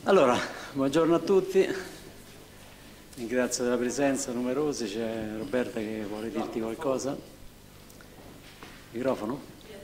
Allora, buongiorno a tutti, ringrazio della presenza numerosi, c'è Roberta che vuole dirti qualcosa. Microfono?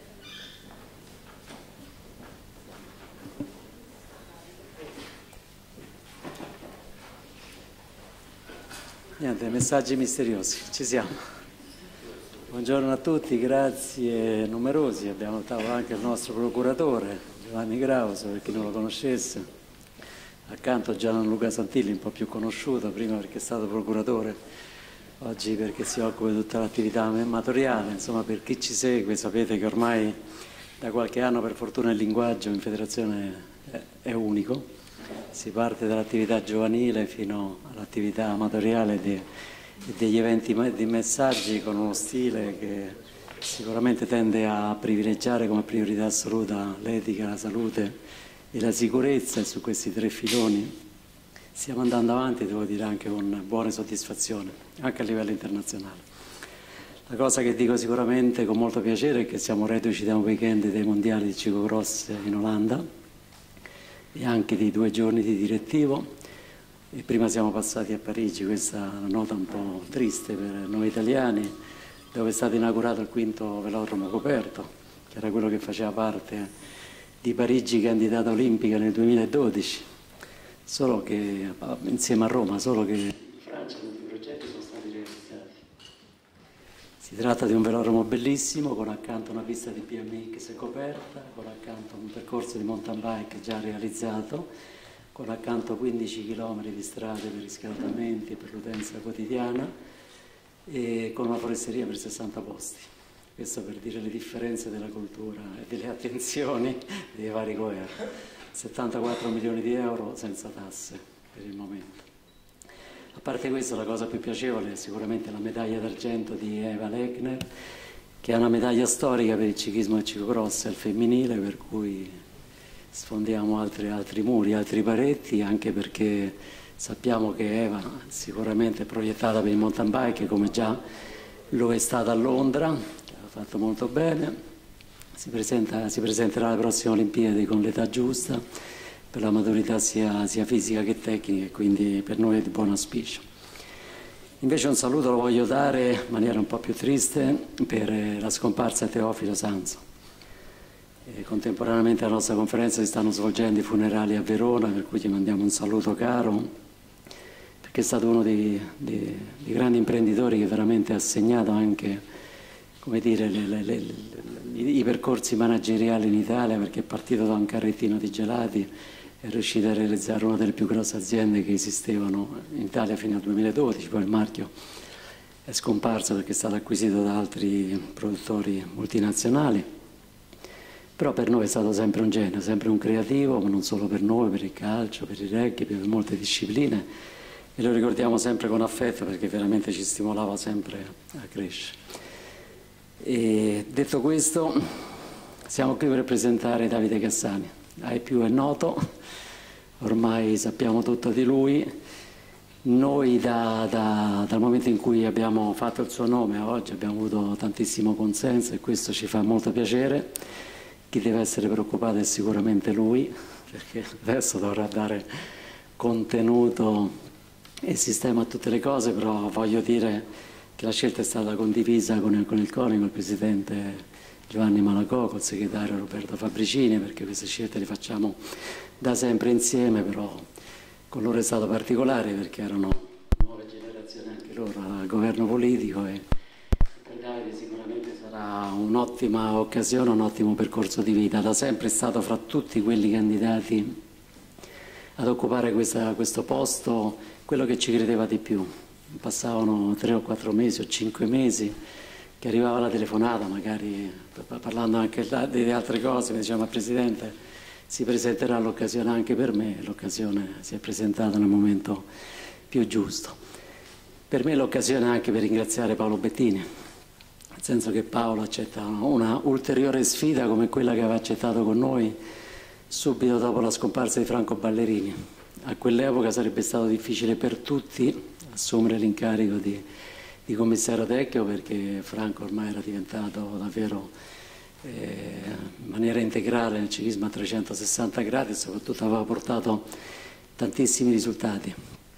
Niente, messaggi misteriosi, ci siamo. Buongiorno a tutti, grazie numerosi, abbiamo al tavolo anche il nostro procuratore Giovanni Grauso, per chi non lo conoscesse. Accanto Gianluca Santilli, un po' più conosciuto, prima perché è stato procuratore, oggi perché si occupa di tutta l'attività amatoriale. Insomma, per chi ci segue sapete che ormai da qualche anno per fortuna il linguaggio in federazione è unico, si parte dall'attività giovanile fino all'attività amatoriale degli eventi di messaggi con uno stile che sicuramente tende a privilegiare come priorità assoluta l'etica, la salute e la sicurezza, e su questi tre filoni stiamo andando avanti, devo dire anche con buone soddisfazioni, anche a livello internazionale. La cosa che dico sicuramente con molto piacere è che siamo reduci da un weekend dei mondiali di ciclocross in Olanda e anche di 2 giorni di direttivo, e prima siamo passati a Parigi, questa è una nota un po' triste per noi italiani, dove è stato inaugurato il 5° velodromo coperto, che era quello che faceva parte di Parigi candidata olimpica nel 2012, solo che insieme a Roma, solo che in Francia tutti i progetti sono stati realizzati. Si tratta di un velodromo bellissimo, con accanto una pista di BMX coperta, con accanto un percorso di mountain bike già realizzato, con accanto 15 km di strade per riscaldamenti e per l'utenza quotidiana, e con una foresteria per 60 posti. Questo per dire le differenze della cultura e delle attenzioni dei vari governi. 74 milioni di euro senza tasse per il momento. A parte questo, la cosa più piacevole è sicuramente la medaglia d'argento di Eva Lechner, che è una medaglia storica per il ciclismo e il ciclocross al femminile, per cui sfondiamo altri muri, altri paretti, anche perché sappiamo che Eva sicuramente è proiettata per il mountain bike, come già lo è stata a Londra, fatto molto bene, si presenterà alle prossime Olimpiadi con l'età giusta, per la maturità sia fisica che tecnica, e quindi per noi è di buon auspicio. Invece un saluto lo voglio dare in maniera un po' più triste per la scomparsa di Teofilo Sanzo. Contemporaneamente alla nostra conferenza si stanno svolgendo i funerali a Verona, per cui gli mandiamo un saluto caro, perché è stato uno dei grandi imprenditori che veramente ha segnato anche, come dire, i percorsi manageriali in Italia, perché è partito da un carrettino di gelati e è riuscito a realizzare una delle più grosse aziende che esistevano in Italia fino al 2012, poi il marchio è scomparso perché è stato acquisito da altri produttori multinazionali, però per noi è stato sempre un genio, sempre un creativo, ma non solo per noi, per il calcio, per il rugby, per molte discipline, e lo ricordiamo sempre con affetto perché veramente ci stimolava sempre a crescere. E detto questo, siamo qui per presentare Davide Cassani. Ai più è noto, ormai sappiamo tutto di lui. Noi dal momento in cui abbiamo fatto il suo nome a oggi abbiamo avuto tantissimo consenso, e questo ci fa molto piacere. Chi deve essere preoccupato è sicuramente lui, perché adesso dovrà dare contenuto e sistema a tutte le cose, però voglio dire che la scelta è stata condivisa con il CONI, con il presidente Giovanni Malagò, col segretario Roberto Fabricini, perché queste scelte le facciamo da sempre insieme, però con loro è stato particolare perché erano nuove generazioni anche loro al governo politico, e per Davide sicuramente sarà un'ottima occasione, un ottimo percorso di vita. Da sempre è stato fra tutti quelli candidati ad occupare questo posto quello che ci credeva di più. Passavano 3 o 4 mesi o 5 mesi che arrivava la telefonata, magari parlando anche di altre cose, mi diceva: ma Presidente, si presenterà l'occasione anche per me. L'occasione si è presentata nel momento più giusto. Per me l'occasione è anche per ringraziare Paolo Bettini, nel senso che Paolo accetta una ulteriore sfida come quella che aveva accettato con noi subito dopo la scomparsa di Franco Ballerini. A quell'epoca sarebbe stato difficile per tutti assumere l'incarico di commissario tecnico, perché Franco ormai era diventato davvero in maniera integrale nel ciclismo a 360 gradi, e soprattutto aveva portato tantissimi risultati.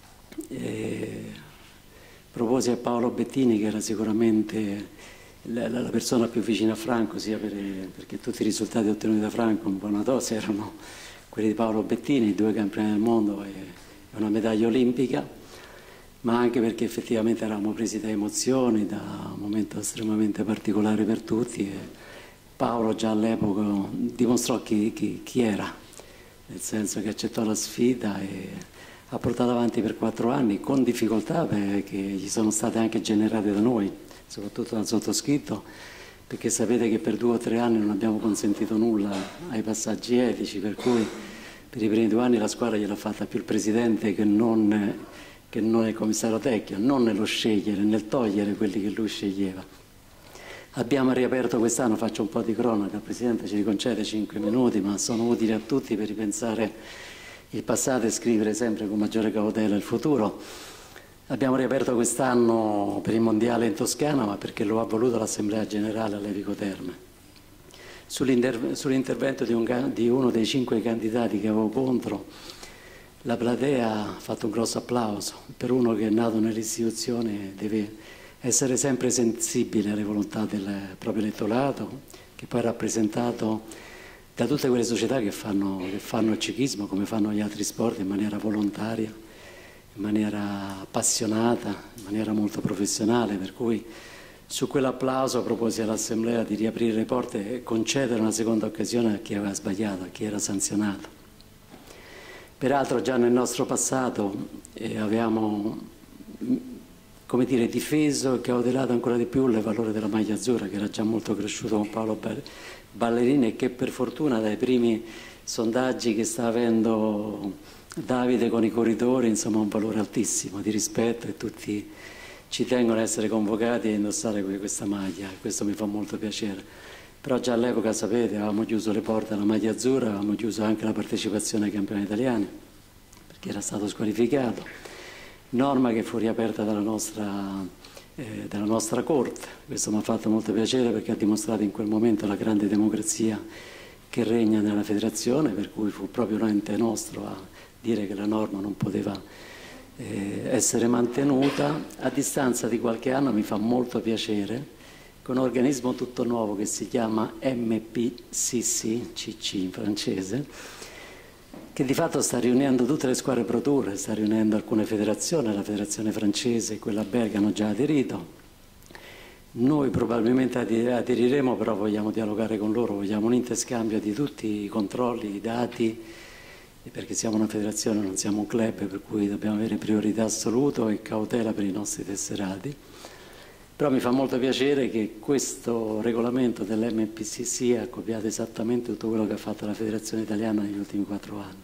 Proposi a Paolo Bettini, che era sicuramente la persona più vicina a Franco, sia perché tutti i risultati ottenuti da Franco in buona dose erano quelli di Paolo Bettini, 2 campioni del mondo e una medaglia olimpica, ma anche perché effettivamente eravamo presi da emozioni, da un momento estremamente particolare per tutti, e Paolo già all'epoca dimostrò chi era, nel senso che accettò la sfida e ha portato avanti per 4 anni con difficoltà che gli sono state anche generate da noi, soprattutto dal sottoscritto, perché sapete che per 2 o 3 anni non abbiamo consentito nulla ai passaggi etici, per cui per i primi 2 anni la squadra gliel'ha fatta più il presidente che non il commissario tecnico, non nello scegliere, nel togliere quelli che lui sceglieva. Abbiamo riaperto quest'anno, faccio un po' di cronaca, il presidente ci riconcede 5 minuti, ma sono utili a tutti per ripensare il passato e scrivere sempre con maggiore cautela il futuro. Abbiamo riaperto quest'anno per il mondiale in Toscana, ma perché lo ha voluto l'Assemblea Generale all'Evico Terme. Sull'intervento di uno dei 5 candidati che avevo contro, la platea ha fatto un grosso applauso. Per uno che è nato nell'istituzione deve essere sempre sensibile alle volontà del proprio elettorato, che poi è rappresentato da tutte quelle società che fanno il ciclismo, come fanno gli altri sport, in maniera volontaria, in maniera appassionata, in maniera molto professionale, per cui su quell'applauso proposi all'Assemblea di riaprire le porte e concedere una seconda occasione a chi aveva sbagliato, a chi era sanzionato. Peraltro già nel nostro passato avevamo, come dire, difeso e cautelato ancora di più il valore della maglia azzurra, che era già molto cresciuto con Paolo Ballerini e che per fortuna dai primi sondaggi che sta avendo Davide con i corridori, insomma, ha un valore altissimo di rispetto e tutti ci tengono a essere convocati a indossare questa maglia, questo mi fa molto piacere. Però già all'epoca, sapete, avevamo chiuso le porte alla maglia azzurra, avevamo chiuso anche la partecipazione ai campioni italiani, perché era stato squalificato, norma che fu riaperta dalla nostra Corte. Questo mi ha fatto molto piacere perché ha dimostrato in quel momento la grande democrazia che regna nella federazione, per cui fu proprio un ente nostro a dire che la norma non poteva essere mantenuta. A distanza di qualche anno mi fa molto piacere che un organismo tutto nuovo che si chiama MPCC in francese, che di fatto sta riunendo tutte le squadre Pro Tour, sta riunendo alcune federazioni, la federazione francese e quella belga hanno già aderito. Noi probabilmente aderiremo, però vogliamo dialogare con loro, vogliamo un interscambio di tutti i controlli, i dati, perché siamo una federazione, non siamo un club, per cui dobbiamo avere priorità assoluta e cautela per i nostri tesserati. Però mi fa molto piacere che questo regolamento dell'MPCC ha copiato esattamente tutto quello che ha fatto la Federazione Italiana negli ultimi 4 anni.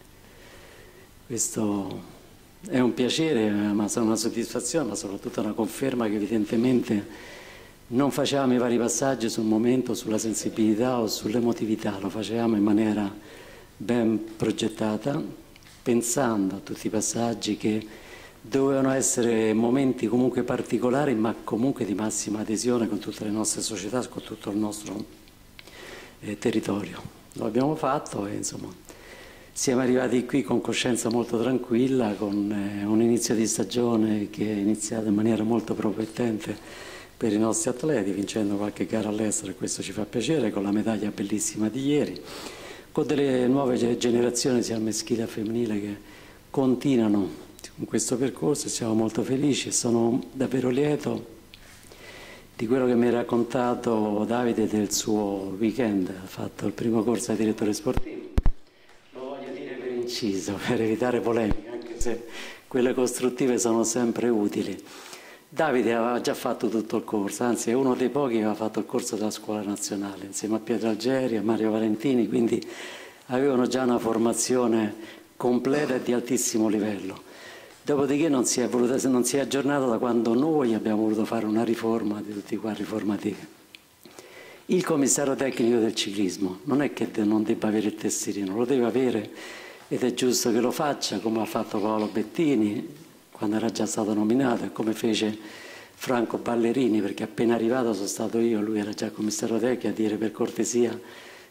Questo è un piacere, ma è una soddisfazione, ma soprattutto una conferma che evidentemente non facevamo i vari passaggi sul momento, sulla sensibilità o sull'emotività, lo facevamo in maniera ben progettata, pensando a tutti i passaggi che dovevano essere momenti comunque particolari, ma comunque di massima adesione con tutte le nostre società, con tutto il nostro territorio. Lo abbiamo fatto e insomma siamo arrivati qui con coscienza molto tranquilla, con un inizio di stagione che è iniziato in maniera molto promettente per i nostri atleti, vincendo qualche gara all'estero, e questo ci fa piacere, con la medaglia bellissima di ieri, con delle nuove generazioni sia al maschile che femminile che continuano in questo percorso. Siamo molto felici e sono davvero lieto di quello che mi ha raccontato Davide del suo weekend. Ha fatto il primo corso da direttore sportivo, lo voglio dire per inciso, per evitare polemiche, anche se quelle costruttive sono sempre utili. Davide aveva già fatto tutto il corso, anzi è uno dei pochi che aveva fatto il corso della scuola nazionale, insieme a Pietro Algeri e a Mario Valentini, quindi avevano già una formazione completa e di altissimo livello. Dopodiché non si è aggiornato da quando noi abbiamo voluto fare una riforma di tutti qua riformativi. Il commissario tecnico del ciclismo non è che non debba avere il tesserino, lo deve avere ed è giusto che lo faccia, come ha fatto Paolo Bettini quando era già stato nominato e come fece Franco Ballerini, perché appena arrivato sono stato io, lui era già commissario tecnico, a dire per cortesia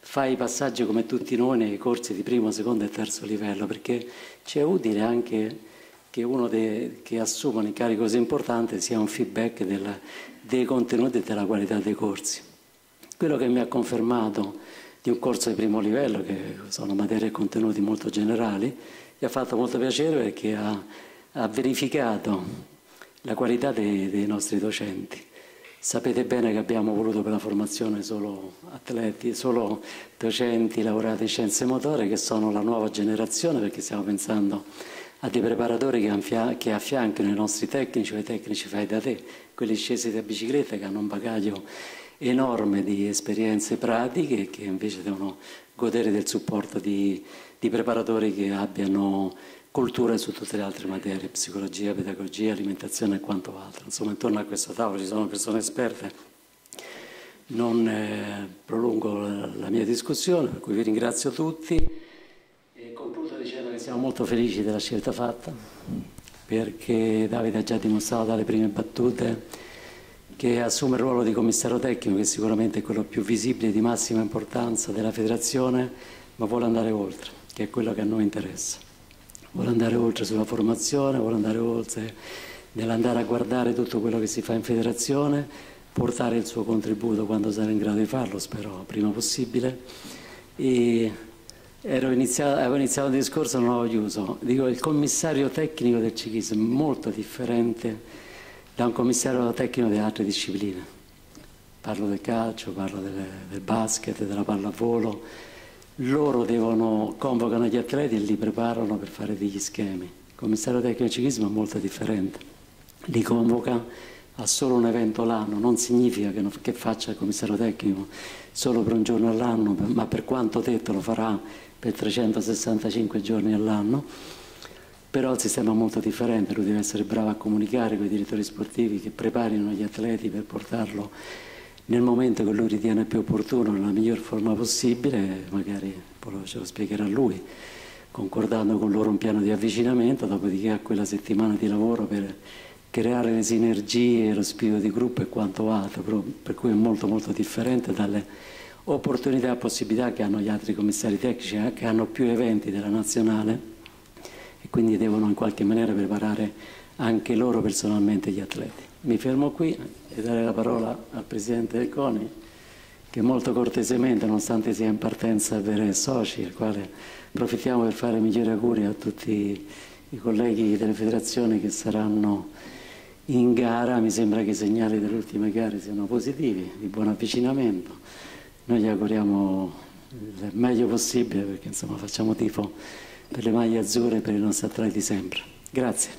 fa i passaggi come tutti noi nei corsi di primo, secondo e terzo livello, perché ci è utile anche che uno che assume un incarico così importante sia un feedback dei contenuti e della qualità dei corsi. Quello che mi ha confermato di un corso di primo livello, che sono materie e contenuti molto generali, mi ha fatto molto piacere perché ha verificato la qualità dei nostri docenti. Sapete bene che abbiamo voluto per la formazione solo atleti, solo docenti laureati in scienze motorie, che sono la nuova generazione, perché stiamo pensando a dei preparatori che affiancano i nostri tecnici o i tecnici fai da te, quelli scesi da bicicletta che hanno un bagaglio enorme di esperienze pratiche e che invece devono godere del supporto di preparatori che abbiano cultura su tutte le altre materie, psicologia, pedagogia, alimentazione e quanto altro. Insomma, intorno a questo tavolo ci sono persone esperte. Non prolungo la mia discussione, per cui vi ringrazio tutti e concludo dicendo che siamo molto felici della scelta fatta, perché Davide ha già dimostrato dalle prime battute che assume il ruolo di commissario tecnico, che sicuramente è quello più visibile e di massima importanza della federazione, ma vuole andare oltre, che è quello che a noi interessa. Vuole andare oltre sulla formazione, vuole andare oltre nell'andare a guardare tutto quello che si fa in federazione, portare il suo contributo quando sarà in grado di farlo, spero prima possibile. E avevo iniziato il discorso e non l'avevo chiuso. Dico, il commissario tecnico del ciclismo è molto differente da un commissario tecnico di altre discipline. Parlo del calcio, parlo del basket, della pallavolo. Loro convocano gli atleti e li preparano per fare degli schemi. Il commissario tecnico del ciclismo è molto differente. Li convoca a solo un evento l'anno, non significa che faccia il commissario tecnico solo per un giorno all'anno, ma per quanto detto lo farà per 365 giorni all'anno. Però il sistema è molto differente, lui deve essere bravo a comunicare con i direttori sportivi che preparino gli atleti per portarlo nel momento che lui ritiene più opportuno, nella miglior forma possibile, magari poi ce lo spiegherà lui, concordando con loro un piano di avvicinamento, dopodiché a quella settimana di lavoro per creare le sinergie, lo spirito di gruppo e quanto altro, per cui è molto molto differente dalle opportunità e possibilità che hanno gli altri commissari tecnici, che hanno più eventi della nazionale e quindi devono in qualche maniera preparare anche loro personalmente gli atleti. Mi fermo qui e dare la parola al Presidente del CONI, che molto cortesemente, nonostante sia in partenza per soci, al quale approfittiamo per fare migliori auguri a tutti i colleghi delle federazioni che saranno in gara. Mi sembra che i segnali delle ultime gare siano positivi, di buon avvicinamento. Noi gli auguriamo il meglio possibile, perché insomma facciamo tifo per le maglie azzurre e per i nostri atleti sempre. Grazie.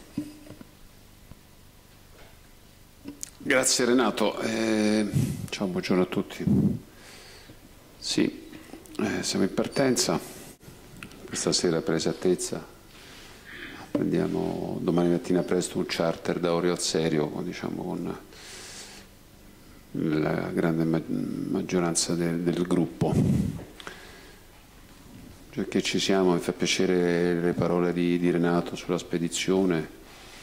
Grazie Renato, ciao, buongiorno a tutti. Sì, siamo in partenza, questa sera per esattezza prendiamo domani mattina presto un charter da Orio al Serio, diciamo, con la grande maggioranza del gruppo. Già che ci siamo, mi fa piacere le parole di Renato sulla spedizione.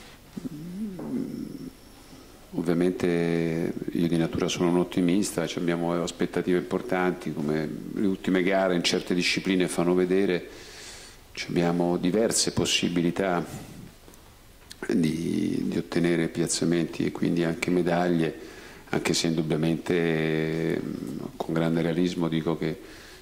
Ovviamente io di natura sono un ottimista, abbiamo aspettative importanti, come le ultime gare in certe discipline fanno vedere, abbiamo diverse possibilità di ottenere piazzamenti e quindi anche medaglie, anche se indubbiamente con grande realismo dico che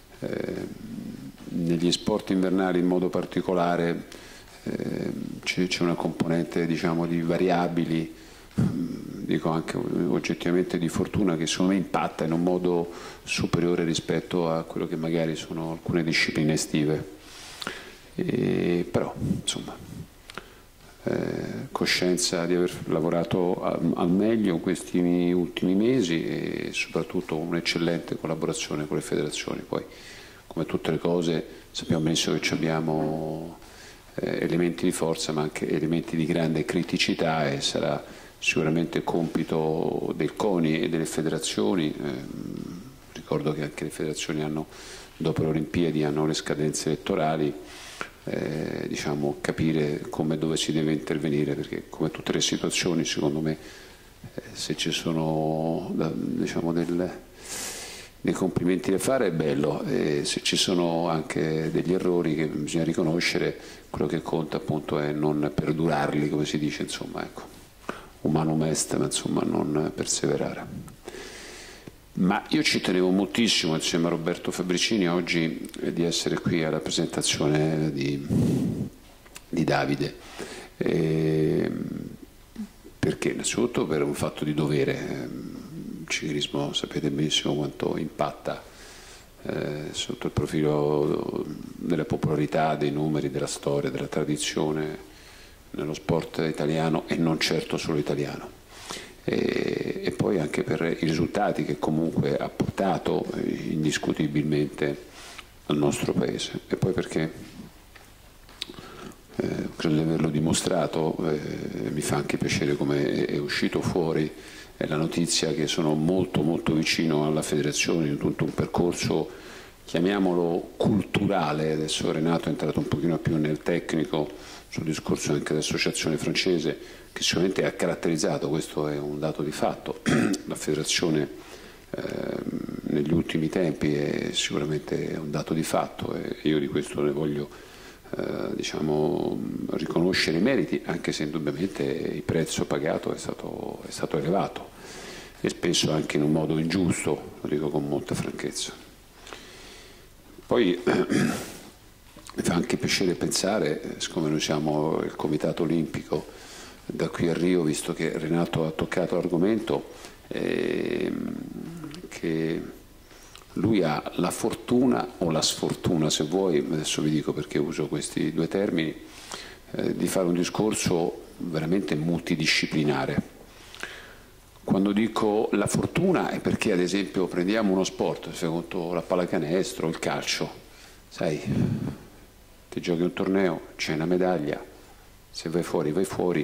negli sport invernali in modo particolare c'è una componente, diciamo, di variabili, dico anche oggettivamente di fortuna, che secondo me impatta in un modo superiore rispetto a quello che magari sono alcune discipline estive. Però insomma coscienza di aver lavorato al meglio in questi ultimi mesi e soprattutto un'eccellente collaborazione con le federazioni. Poi, come tutte le cose, sappiamo benissimo che abbiamo elementi di forza ma anche elementi di grande criticità, e sarà sicuramente compito del CONI e delle federazioni. Ricordo che anche le federazioni dopo le Olimpiadi hanno le scadenze elettorali, diciamo, capire come e dove si deve intervenire, perché come tutte le situazioni, secondo me, se ci sono diciamo, nei complimenti da fare è bello, e se ci sono anche degli errori che bisogna riconoscere, quello che conta appunto è non perdurarli, come si dice, insomma, ecco, humanum est, ma insomma non perseverare. Ma io ci tenevo moltissimo insieme a Roberto Fabbricini oggi di essere qui alla presentazione di Davide, perché innanzitutto per un fatto di dovere. Il ciclismo sapete benissimo quanto impatta sotto il profilo della popolarità, dei numeri, della storia, della tradizione nello sport italiano e non certo solo italiano. E poi anche per i risultati che comunque ha portato indiscutibilmente al nostro paese, e poi perché credo di averlo dimostrato, mi fa anche piacere come è uscito fuori la notizia che sono molto molto vicino alla federazione in tutto un percorso, chiamiamolo culturale. Adesso Renato è entrato un pochino più nel tecnico sul discorso anche dell'associazione francese, che sicuramente ha caratterizzato, questo è un dato di fatto, la federazione negli ultimi tempi è sicuramente un dato di fatto, e io di questo ne voglio diciamo, riconoscere i meriti, anche se indubbiamente il prezzo pagato è stato elevato e spesso anche in un modo ingiusto, lo dico con molta franchezza. Poi mi fa anche piacere pensare, siccome noi siamo il Comitato Olimpico, da qui a Rio, visto che Renato ha toccato l'argomento, che lui ha la fortuna o la sfortuna, se vuoi, adesso vi dico perché uso questi due termini, di fare un discorso veramente multidisciplinare. Quando dico la fortuna è perché, ad esempio, prendiamo uno sport, secondo la pallacanestro, il calcio, sai, ti giochi un torneo, c'è una medaglia, se vai fuori, vai fuori.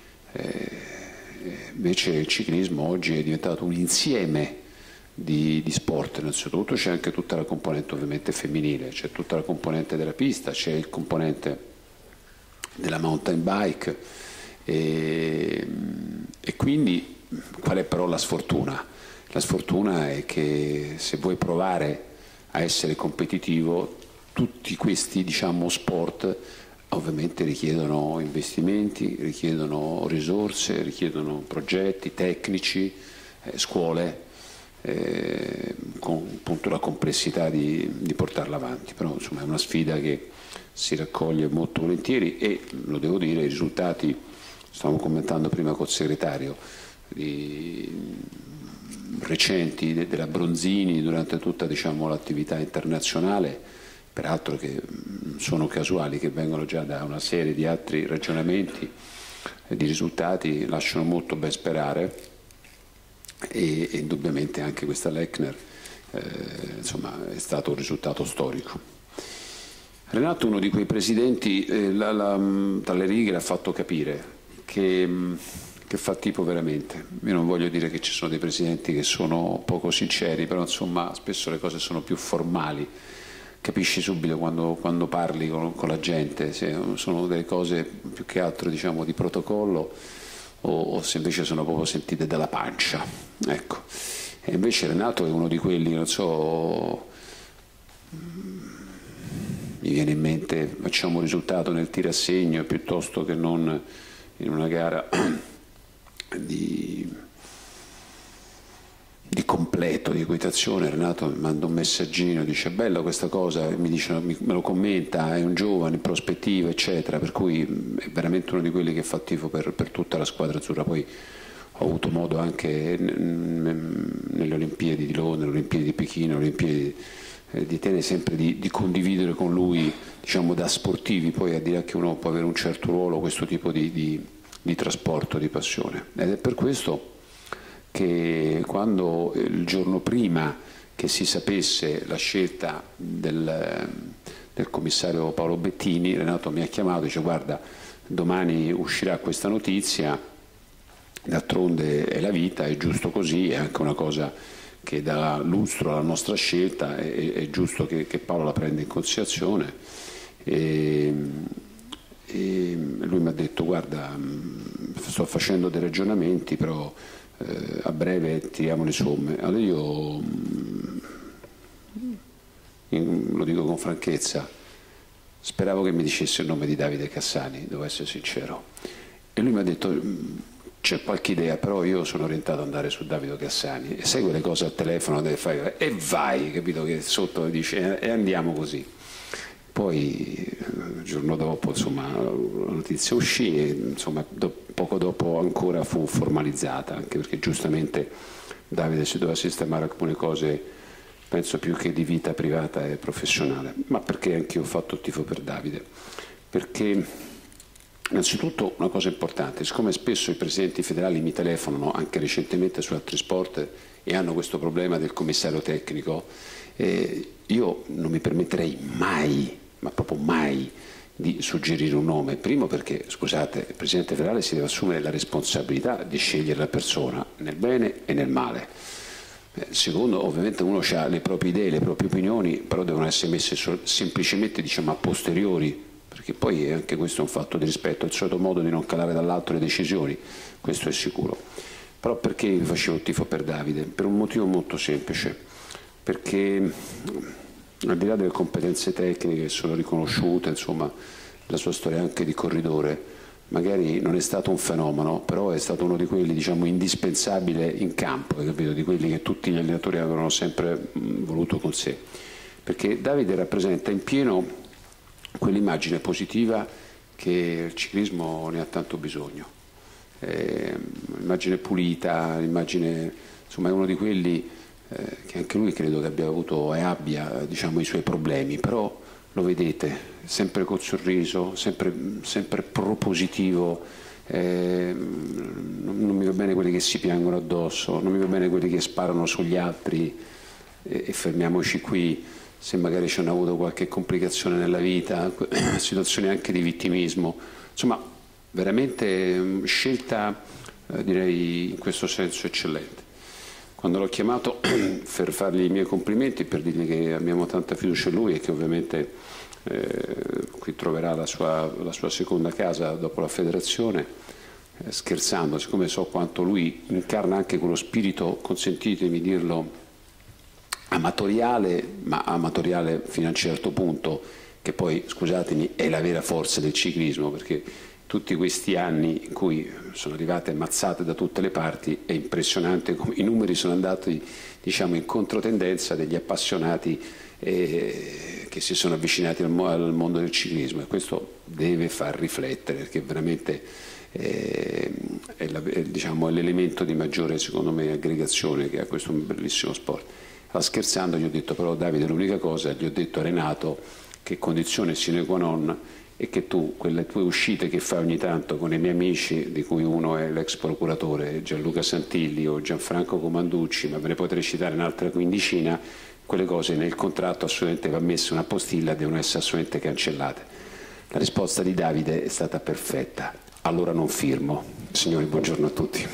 Invece il ciclismo oggi è diventato un insieme di sport. Innanzitutto c'è anche tutta la componente ovviamente femminile, c'è tutta la componente della pista, c'è il componente della mountain bike, e quindi qual è però la sfortuna? La sfortuna è che se vuoi provare a essere competitivo, tutti questi, diciamo, sport ovviamente richiedono investimenti, richiedono risorse, richiedono progetti tecnici, scuole, con appunto la complessità di portarla avanti. Però insomma è una sfida che si raccoglie molto volentieri, e lo devo dire, i risultati, stavamo commentando prima col segretario, recenti della Bronzini durante tutta, diciamo, l'attività internazionale, peraltro che sono casuali, che vengono già da una serie di altri ragionamenti e di risultati, lasciano molto ben sperare, e indubbiamente anche questa Lechner insomma è stato un risultato storico. Renato, uno di quei presidenti, tra le righe l'ha fatto capire che fa tipo veramente. Io non voglio dire che ci sono dei presidenti che sono poco sinceri, però insomma spesso le cose sono più formali, capisci subito quando parli con la gente, se sono delle cose più che altro, diciamo, di protocollo, o se invece sono proprio sentite dalla pancia, ecco. E invece Renato è uno di quelli, non so, mi viene in mente, facciamo un risultato nel tiro a segno piuttosto che non in una gara di completo, di equitazione. Renato mi manda un messaggino, dice: bella questa cosa, mi dice, me lo commenta, è un giovane in prospettiva, eccetera, per cui è veramente uno di quelli che fa tifo per tutta la squadra azzurra. Poi ho avuto modo anche nelle Olimpiadi di Londra, nelle Olimpiadi di Pechino, nelle Olimpiadi di Atene, sempre di condividere con lui, diciamo, da sportivi, poi a dire che uno può avere un certo ruolo, questo tipo di trasporto, di passione. Ed è per questo che quando il giorno prima che si sapesse la scelta del commissario Paolo Bettini, Renato mi ha chiamato e dice: guarda, domani uscirà questa notizia, d'altronde è la vita, è giusto così, è anche una cosa che dà lustro alla nostra scelta, è giusto che Paolo la prenda in considerazione. E lui mi ha detto: guarda, sto facendo dei ragionamenti, però a breve tiriamo le somme. Allora io lo dico con franchezza, speravo che mi dicesse il nome di Davide Cassani, devo essere sincero. E lui mi ha detto, c'è qualche idea, però io sono orientato ad andare su Davide Cassani. E sai quelle cose al telefono, e vai, capito, che sotto dice, e andiamo così. Poi il giorno dopo, insomma, la notizia uscì e insomma, poco dopo ancora fu formalizzata, anche perché giustamente Davide si doveva sistemare alcune cose, penso più che di vita privata e professionale, ma perché anche io ho fatto il tifo per Davide, perché innanzitutto una cosa importante, siccome spesso i presidenti federali mi telefonano anche recentemente su altri sport e hanno questo problema del commissario tecnico, io non mi permetterei mai, ma proprio mai, di suggerire un nome. Primo perché, scusate, il presidente federale si deve assumere la responsabilità di scegliere la persona nel bene e nel male. Secondo, ovviamente uno ha le proprie idee, le proprie opinioni, però devono essere messe semplicemente, diciamo, a posteriori, perché poi anche questo è un fatto di rispetto, è il solito modo di non calare dall'alto le decisioni, questo è sicuro. Però perché facevo il tifo per Davide? Per un motivo molto semplice, perché al di là delle competenze tecniche che sono riconosciute, insomma, la sua storia anche di corridore, magari non è stato un fenomeno, però è stato uno di quelli, diciamo, indispensabile in campo, capito? Di quelli che tutti gli allenatori avevano sempre voluto con sé. Perché Davide rappresenta in pieno quell'immagine positiva che il ciclismo ne ha tanto bisogno. L'immagine pulita, l'immagine, insomma, è uno di quelli che anche lui credo che abbia avuto e abbia, diciamo, i suoi problemi, però lo vedete sempre col sorriso, sempre propositivo, non mi va bene quelli che si piangono addosso, non mi va bene quelli che sparano sugli altri e fermiamoci qui se magari ci hanno avuto qualche complicazione nella vita, situazioni anche di vittimismo, insomma veramente scelta direi in questo senso eccellente. Quando l'ho chiamato per fargli i miei complimenti, per dirgli che abbiamo tanta fiducia in lui e che ovviamente qui troverà la sua seconda casa dopo la federazione, scherzando, siccome so quanto lui incarna anche quello spirito, consentitemi dirlo, amatoriale, ma amatoriale fino a un certo punto, che poi, scusatemi, è la vera forza del ciclismo, perché tutti questi anni in cui sono arrivate mazzate da tutte le parti è impressionante come i numeri sono andati, diciamo, in controtendenza degli appassionati che si sono avvicinati al mondo del ciclismo, e questo deve far riflettere, perché veramente diciamo, è l'elemento di maggiore, secondo me, aggregazione che ha questo bellissimo sport. Scherzando gli ho detto però, Davide, l'unica cosa, gli ho detto a Renato, che condizione sine qua non è che tu, quelle tue uscite che fai ogni tanto con i miei amici, di cui uno è l'ex procuratore Gianluca Santilli o Gianfranco Comanducci, ma ve ne potrei citare un'altra quindicina, quelle cose nel contratto assolutamente va messa una postilla, devono essere assolutamente cancellate. La risposta di Davide è stata perfetta, allora non firmo. Signori, buongiorno a tutti.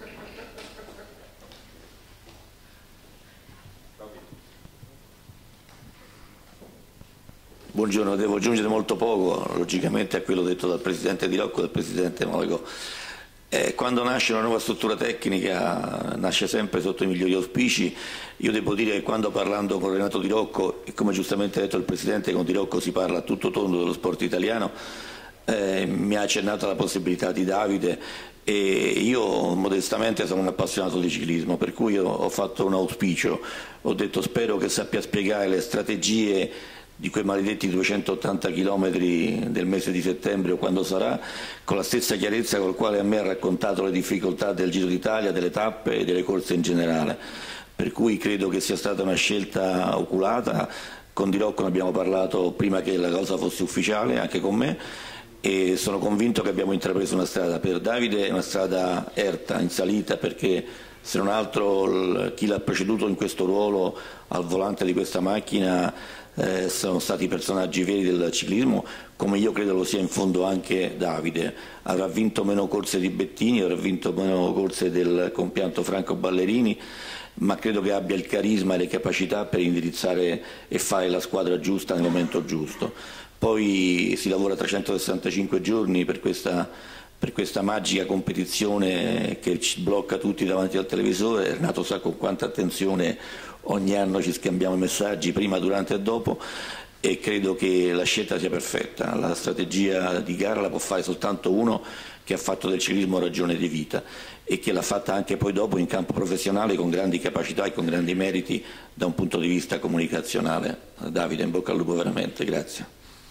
Buongiorno, devo aggiungere molto poco, logicamente, a quello detto dal Presidente Di Rocco e dal Presidente Monaco. Quando nasce una nuova struttura tecnica nasce sempre sotto i migliori auspici. Io devo dire che quando, parlando con Renato Di Rocco, e come giustamente ha detto il Presidente, con Di Rocco si parla a tutto tondo dello sport italiano, mi ha accennato la possibilità di Davide, e io modestamente sono un appassionato di ciclismo, per cui ho fatto un auspicio, ho detto spero che sappia spiegare le strategie di quei maledetti 280 km del mese di settembre o quando sarà, con la stessa chiarezza con la quale a me ha raccontato le difficoltà del Giro d'Italia, delle tappe e delle corse in generale, per cui credo che sia stata una scelta oculata. Con Di Rocco ne abbiamo parlato prima che la cosa fosse ufficiale, anche con me, e sono convinto che abbiamo intrapreso una strada per Davide, una strada erta, in salita, perché se non altro chi l'ha preceduto in questo ruolo al volante di questa macchina sono stati personaggi veri del ciclismo, come io credo lo sia in fondo anche Davide. Avrà vinto meno corse di Bettini, avrà vinto meno corse del compianto Franco Ballerini, ma credo che abbia il carisma e le capacità per indirizzare e fare la squadra giusta nel momento giusto. Poi si lavora 365 giorni per per questa magica competizione che ci blocca tutti davanti al televisore. Renato sa con quanta attenzione ogni anno ci scambiamo i messaggi prima, durante e dopo, e credo che la scelta sia perfetta. La strategia di gara la può fare soltanto uno che ha fatto del ciclismo ragione di vita e che l'ha fatta anche poi dopo in campo professionale con grandi capacità e con grandi meriti da un punto di vista comunicazionale. Davide, in bocca al lupo veramente, grazie.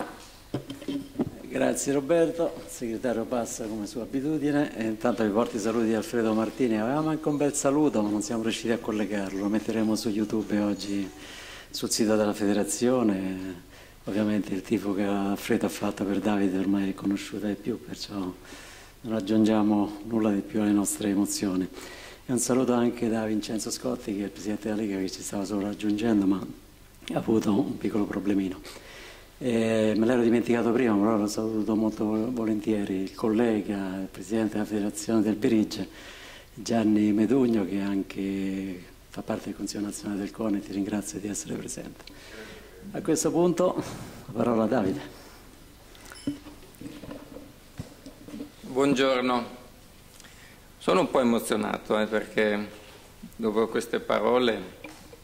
Grazie Roberto, il segretario passa come sua abitudine e intanto vi porto i saluti di Alfredo Martini. Avevamo anche un bel saluto ma non siamo riusciti a collegarlo, lo metteremo su YouTube oggi sul sito della federazione. Ovviamente il tifo che Alfredo ha fatto per Davide ormai è conosciuto di più, perciò non aggiungiamo nulla di più alle nostre emozioni. E un saluto anche da Vincenzo Scotti, che è il Presidente della Lega, che ci stava solo raggiungendo ma ha avuto un piccolo problemino. Me l'ero dimenticato prima, però lo saluto molto volentieri il collega, il Presidente della Federazione del Berige, Gianni Medugno, che anche fa parte del Consiglio Nazionale del CONI, ti ringrazio di essere presente. A questo punto la parola a Davide. Buongiorno, sono un po' emozionato perché dopo queste parole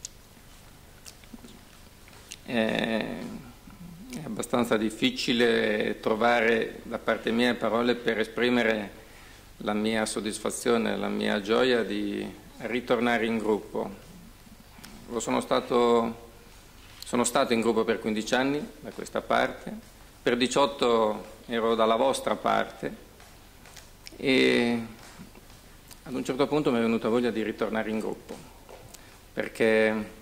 è abbastanza difficile trovare da parte mia parole per esprimere la mia soddisfazione, la mia gioia di ritornare in gruppo. Sono stato in gruppo per 15 anni da questa parte, per 18 ero dalla vostra parte e ad un certo punto mi è venuta voglia di ritornare in gruppo perché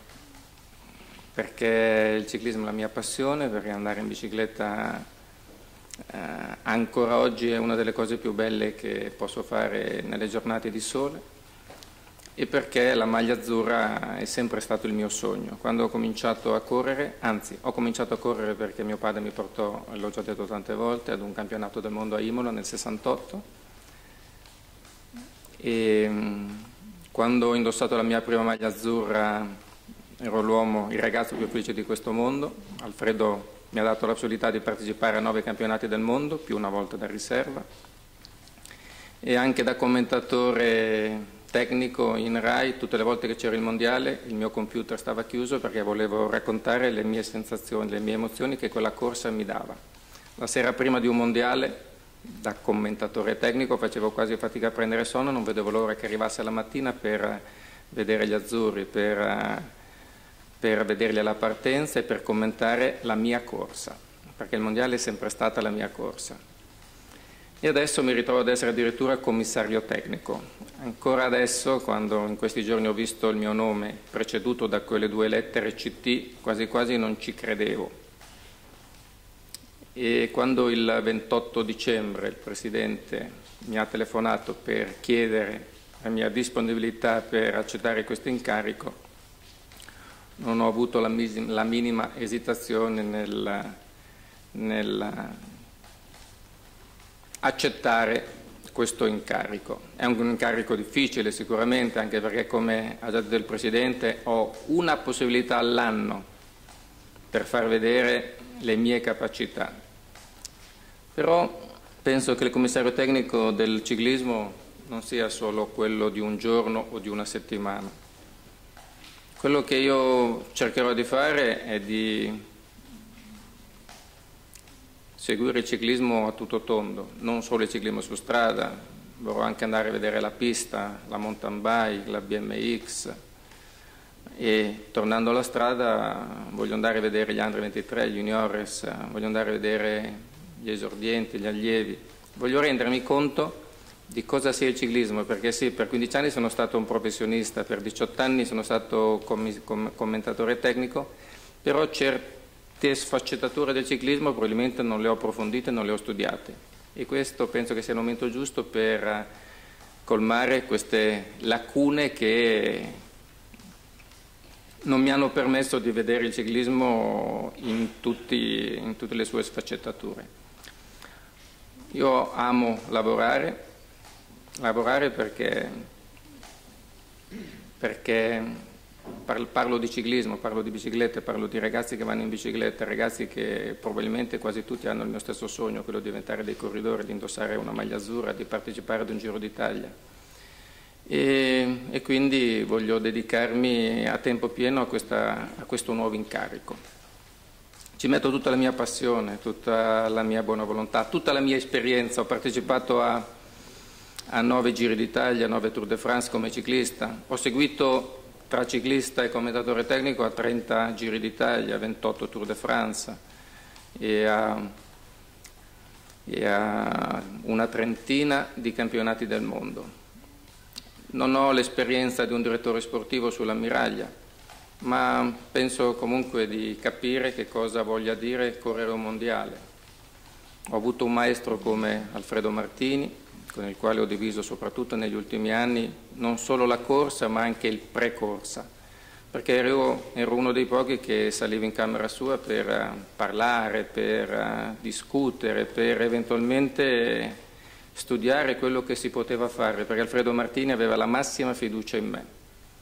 il ciclismo è la mia passione, perché andare in bicicletta ancora oggi è una delle cose più belle che posso fare nelle giornate di sole e perché la maglia azzurra è sempre stato il mio sogno. Quando ho cominciato a correre, anzi ho cominciato a correre perché mio padre mi portò, l'ho già detto tante volte, ad un campionato del mondo a Imola nel 68 e quando ho indossato la mia prima maglia azzurra ero il ragazzo più felice di questo mondo. Alfredo mi ha dato la possibilità di partecipare a 9 campionati del mondo, più una volta da riserva, e anche da commentatore tecnico in Rai. Tutte le volte che c'era il mondiale il mio computer stava chiuso perché volevo raccontare le mie sensazioni, le mie emozioni che quella corsa mi dava. La sera prima di un mondiale, da commentatore tecnico, facevo quasi fatica a prendere sonno, non vedevo l'ora che arrivasse la mattina per vedere gli azzurri, per vederli alla partenza e per commentare la mia corsa, perché il mondiale è sempre stata la mia corsa. E adesso mi ritrovo ad essere addirittura commissario tecnico. Ancora adesso, quando in questi giorni ho visto il mio nome preceduto da quelle 2 lettere CT, quasi quasi non ci credevo. E quando il 28 dicembre il Presidente mi ha telefonato per chiedere la mia disponibilità per accettare questo incarico, non ho avuto la minima esitazione nel accettare questo incarico. È un incarico difficile sicuramente, anche perché, come ha già detto il Presidente, ho una possibilità all'anno per far vedere le mie capacità. Però penso che il commissario tecnico del ciclismo non sia solo quello di un giorno o di una settimana. Quello che io cercherò di fare è di seguire il ciclismo a tutto tondo, non solo il ciclismo su strada, vorrò anche andare a vedere la pista, la mountain bike, la BMX e tornando alla strada voglio andare a vedere gli Under 23, gli Juniores, voglio andare a vedere gli esordienti, gli allievi, voglio rendermi conto di cosa sia il ciclismo, perché sì, per 15 anni sono stato un professionista, per 18 anni sono stato commentatore tecnico, però certe sfaccettature del ciclismo probabilmente non le ho approfondite, non le ho studiate e questo penso che sia il momento giusto per colmare queste lacune che non mi hanno permesso di vedere il ciclismo in tutte le sue sfaccettature. Io amo lavorare perché parlo di ciclismo, parlo di biciclette, parlo di ragazzi che vanno in bicicletta, ragazzi che probabilmente quasi tutti hanno il mio stesso sogno, quello di diventare dei corridori, di indossare una maglia azzurra, di partecipare ad un Giro d'Italia. E quindi voglio dedicarmi a tempo pieno a questo nuovo incarico. Ci metto tutta la mia passione, tutta la mia buona volontà, tutta la mia esperienza. Ho partecipato a 9 Giri d'Italia, 9 Tour de France come ciclista. Ho seguito tra ciclista e commentatore tecnico a 30 Giri d'Italia, 28 Tour de France e a una trentina di campionati del mondo. Non ho l'esperienza di un direttore sportivo sull'ammiraglia, ma penso comunque di capire che cosa voglia dire correre un mondiale. Ho avuto un maestro come Alfredo Martini, con il quale ho diviso soprattutto negli ultimi anni non solo la corsa ma anche il pre-corsa, perché ero uno dei pochi che saliva in camera sua per parlare, per discutere, per eventualmente studiare quello che si poteva fare, perché Alfredo Martini aveva la massima fiducia in me.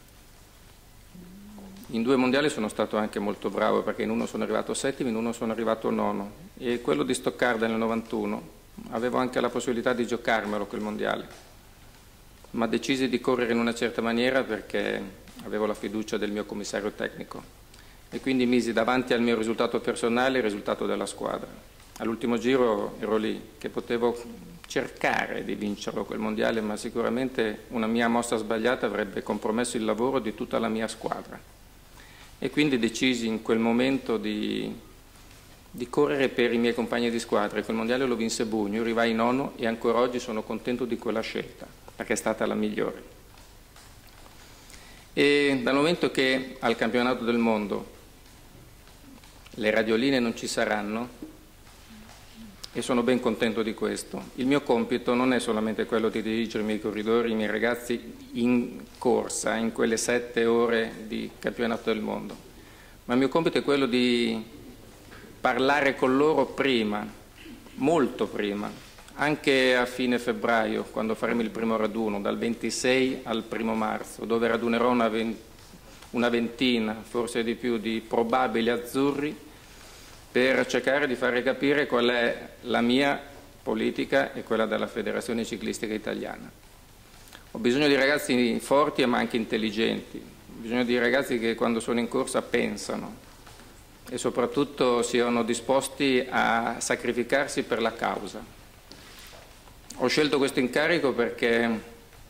In 2 mondiali sono stato anche molto bravo, perché in uno sono arrivato settimo, in uno sono arrivato nono, e quello di Stoccarda nel 91 avevo anche la possibilità di giocarmelo quel mondiale, ma decisi di correre in una certa maniera perché avevo la fiducia del mio commissario tecnico e quindi misi davanti al mio risultato personale il risultato della squadra. All'ultimo giro ero lì che potevo cercare di vincerlo quel mondiale, ma sicuramente una mia mossa sbagliata avrebbe compromesso il lavoro di tutta la mia squadra. E quindi decisi in quel momento di correre per i miei compagni di squadra. E quel mondiale lo vinse Bugno, arrivai nono e ancora oggi sono contento di quella scelta, perché è stata la migliore. E dal momento che al campionato del mondo le radioline non ci saranno, e sono ben contento di questo, il mio compito non è solamente quello di dirigere i miei corridori, i miei ragazzi in corsa, in quelle 7 ore di campionato del mondo, ma il mio compito è quello di parlare con loro prima, molto prima, anche a fine febbraio, quando faremo il primo raduno, dal 26 al 1 marzo, dove radunerò una ventina, forse di più, di probabili azzurri, per cercare di fare capire qual è la mia politica e quella della Federazione Ciclistica Italiana. Ho bisogno di ragazzi forti ma anche intelligenti, ho bisogno di ragazzi che quando sono in corsa pensano e soprattutto siano disposti a sacrificarsi per la causa. Ho scelto questo incarico perché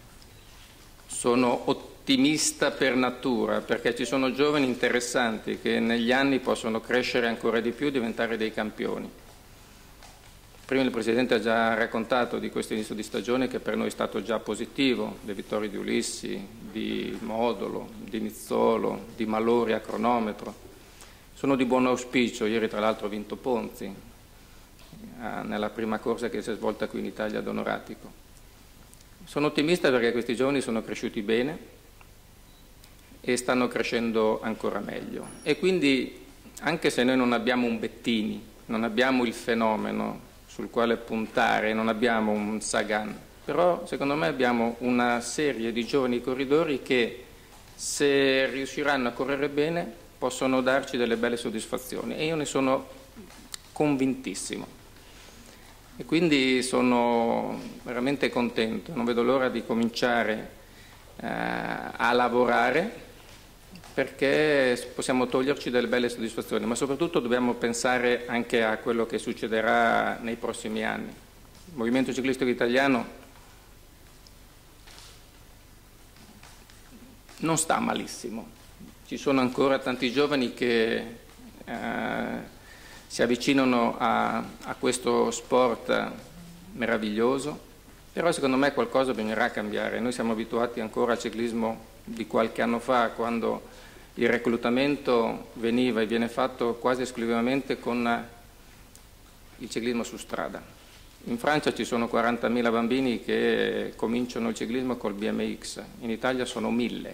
sono ottimista per natura, perché ci sono giovani interessanti che negli anni possono crescere ancora di più e diventare dei campioni. Prima il Presidente ha già raccontato di questo inizio di stagione che per noi è stato già positivo, le vittorie di Ulissi, di Modolo, di Nizzolo, di Malori a cronometro. Sono di buon auspicio, ieri tra l'altro ha vinto Ponzi nella prima corsa che si è svolta qui in Italia ad Onoratico. Sono ottimista perché questi giovani sono cresciuti bene e stanno crescendo ancora meglio. E quindi, anche se noi non abbiamo un Bettini, non abbiamo il fenomeno sul quale puntare, non abbiamo un Sagan, però secondo me abbiamo una serie di giovani corridori che, se riusciranno a correre bene, possono darci delle belle soddisfazioni e io ne sono convintissimo. E quindi sono veramente contento, non vedo l'ora di cominciare a lavorare, perché possiamo toglierci delle belle soddisfazioni, ma soprattutto dobbiamo pensare anche a quello che succederà nei prossimi anni. Il movimento ciclistico italiano non sta malissimo, ci sono ancora tanti giovani che si avvicinano a questo sport meraviglioso, però secondo me qualcosa bisognerà cambiare. Noi siamo abituati ancora al ciclismo di qualche anno fa, quando il reclutamento veniva e viene fatto quasi esclusivamente con il ciclismo su strada. In Francia ci sono 40.000 bambini che cominciano il ciclismo col BMX, in Italia sono 1.000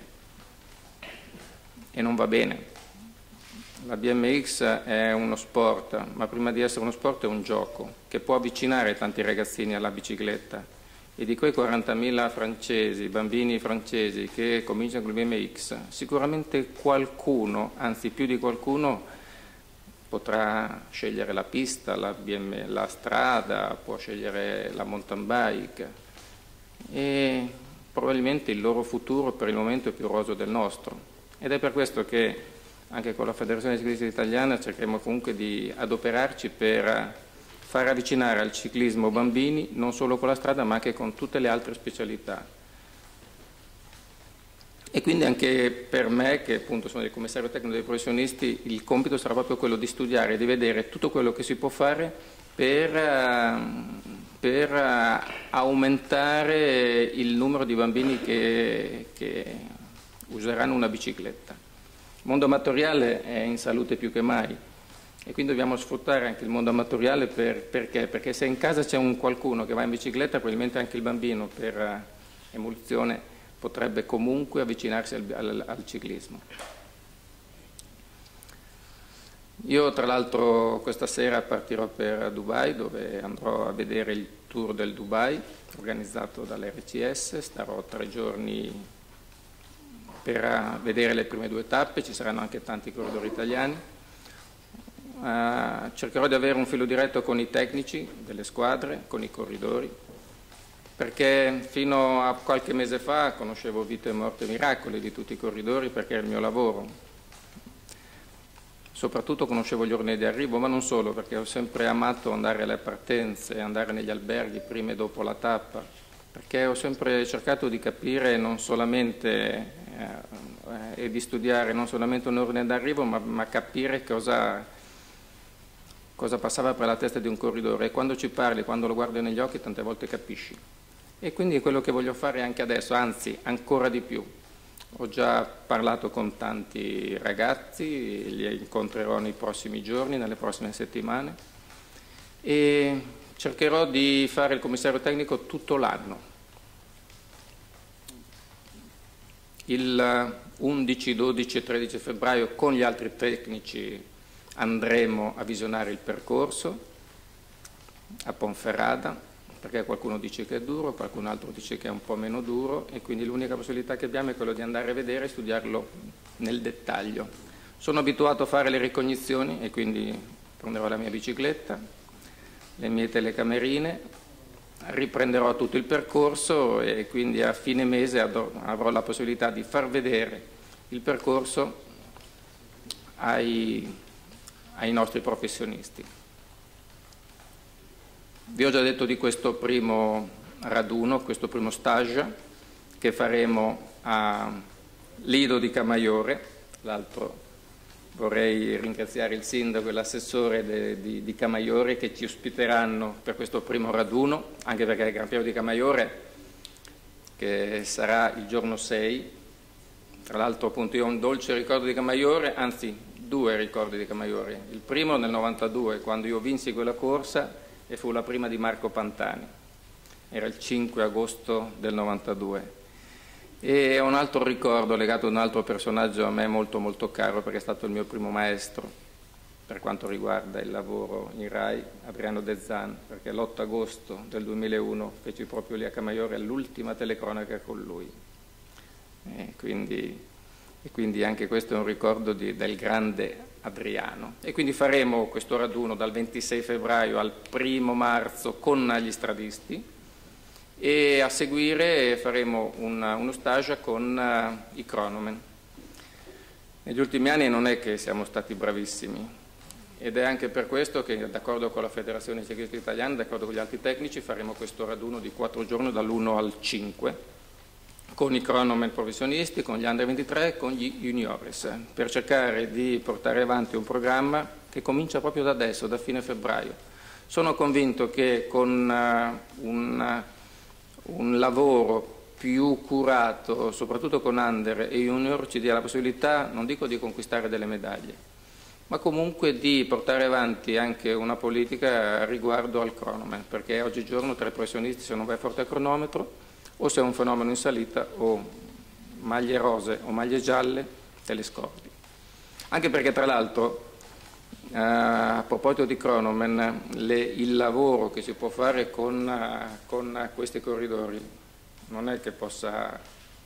e non va bene. La BMX è uno sport, ma prima di essere uno sport è un gioco che può avvicinare tanti ragazzini alla bicicletta. e di quei 40.000 francesi, bambini francesi che cominciano con il BMX, sicuramente qualcuno, anzi più di qualcuno, potrà scegliere la pista, la strada, può scegliere la mountain bike e probabilmente il loro futuro per il momento è più roseo del nostro. Ed è per questo che anche con la Federazione Ciclistica Italiana cercheremo comunque di adoperarci per far avvicinare al ciclismo bambini non solo con la strada ma anche con tutte le altre specialità. E quindi anche per me, che appunto sono il commissario tecnico dei professionisti, il compito sarà proprio quello di studiare, di vedere tutto quello che si può fare per aumentare il numero di bambini che useranno una bicicletta. Il mondo amatoriale è in salute più che mai e quindi dobbiamo sfruttare anche il mondo amatoriale perché? Perché se in casa c'è qualcuno che va in bicicletta, probabilmente anche il bambino per emulazione potrebbe comunque avvicinarsi al ciclismo. Io tra l'altro questa sera partirò per Dubai, dove andrò a vedere il tour del Dubai organizzato dall'RCS, starò 3 giorni per vedere le prime 2 tappe, ci saranno anche tanti corridori italiani. Cercherò di avere un filo diretto con i tecnici delle squadre, con i corridori, perché fino a qualche mese fa conoscevo vite, morte e miracoli di tutti i corridori perché era il mio lavoro. Soprattutto conoscevo gli ordini di arrivo, ma non solo, perché ho sempre amato andare alle partenze, andare negli alberghi prima e dopo la tappa, perché ho sempre cercato di capire non solamente e di studiare non solamente un ordine d'arrivo, ma capire cosa passava per la testa di un corridore, e quando ci parli, quando lo guardi negli occhi, tante volte capisci. E quindi è quello che voglio fare anche adesso, anzi ancora di più. Ho già parlato con tanti ragazzi, li incontrerò nei prossimi giorni, nelle prossime settimane, e cercherò di fare il commissario tecnico tutto l'anno. Il 11, 12 e 13 febbraio con gli altri tecnici andremo a visionare il percorso a Ponferrada, perché qualcuno dice che è duro, qualcun altro dice che è un po' meno duro, e quindi l'unica possibilità che abbiamo è quella di andare a vedere e studiarlo nel dettaglio. Sono abituato a fare le ricognizioni e quindi prenderò la mia bicicletta, le mie telecamerine, riprenderò tutto il percorso e quindi a fine mese avrò la possibilità di far vedere il percorso ai nostri professionisti. Vi ho già detto di questo primo raduno, questo primo stage che faremo a Lido di Camaiore. L'altro vorrei ringraziare il sindaco e l'assessore di Camaiore che ci ospiteranno per questo primo raduno, anche perché il Gran Premio di Camaiore, che sarà il giorno 6, tra l'altro appunto io ho un dolce ricordo di Camaiore, anzi 2 ricordi di Camaiore. Il primo nel 92, quando io vinsi quella corsa, e fu la prima di Marco Pantani, era il 5 agosto del 92. E un altro ricordo legato ad un altro personaggio a me molto molto caro, perché è stato il mio primo maestro per quanto riguarda il lavoro in Rai, Adriano De Zan, perché l'8 agosto del 2001 feci proprio lì a Camaiore l'ultima telecronaca con lui. E quindi anche questo è un ricordo del grande Adriano. E quindi faremo questo raduno dal 26 febbraio al 1 marzo con gli stradisti, e a seguire faremo uno stage con i cronomen. Negli ultimi anni non è che siamo stati bravissimi, ed è anche per questo che, d'accordo con la Federazione Ciclistica Italiana, d'accordo con gli altri tecnici, faremo questo raduno di 4 giorni dall'1 al 5 con i cronomen professionisti, con gli under 23 e con gli juniores, per cercare di portare avanti un programma che comincia proprio da adesso, da fine febbraio. Sono convinto che con un lavoro più curato, soprattutto con under e junior, ci dia la possibilità, non dico di conquistare delle medaglie, ma comunque di portare avanti anche una politica riguardo al cronomen, perché oggigiorno tra i professionisti, se non vai forte al cronometro, o se è un fenomeno in salita, o maglie rose o maglie gialle te le scordi. Anche perché tra l'altro a proposito di Cronomen, il lavoro che si può fare con questi corridori non è che possa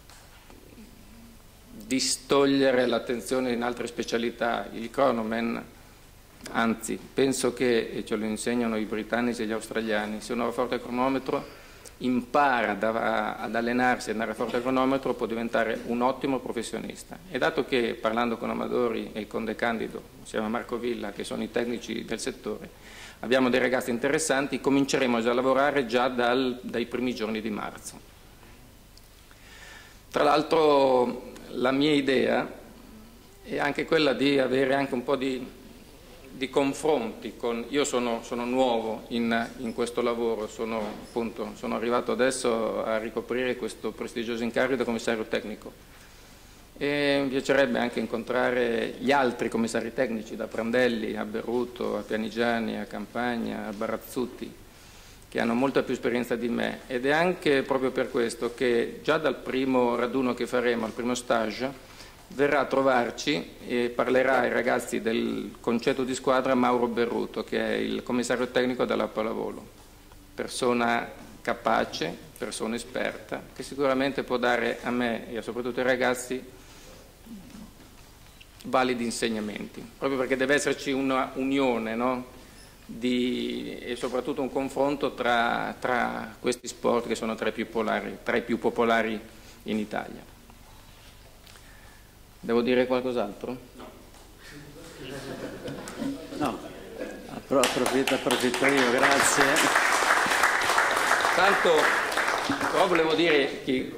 distogliere l'attenzione in altre specialità. Il Cronomen, anzi, penso che, e ce lo insegnano i britannici e gli australiani, se uno va forte al cronometro impara ad allenarsi e andare forte al cronometro, può diventare un ottimo professionista. E dato che, parlando con Amadori e con De Candido, insieme a Marco Villa, che sono i tecnici del settore, abbiamo dei ragazzi interessanti, cominceremo già a lavorare già dai primi giorni di marzo. Tra l'altro la mia idea è anche quella di avere anche un po' di confronti con... Io sono nuovo in questo lavoro, sono arrivato adesso a ricoprire questo prestigioso incarico di commissario tecnico e mi piacerebbe anche incontrare gli altri commissari tecnici, da Prandelli a Berruto, a Pianigiani, a Campagna, a Barazzutti, che hanno molta più esperienza di me, ed è anche proprio per questo che già dal primo raduno che faremo, al primo stage, verrà a trovarci e parlerà ai ragazzi del concetto di squadra Mauro Berruto, che è il commissario tecnico della pallavolo, persona capace, persona esperta, che sicuramente può dare a me e soprattutto ai ragazzi validi insegnamenti, proprio perché deve esserci una unione, no? E soprattutto un confronto tra questi sport che sono tra i più popolari in Italia. Devo dire qualcos'altro? No, approfitto io, grazie. Tanto, però volevo dire che...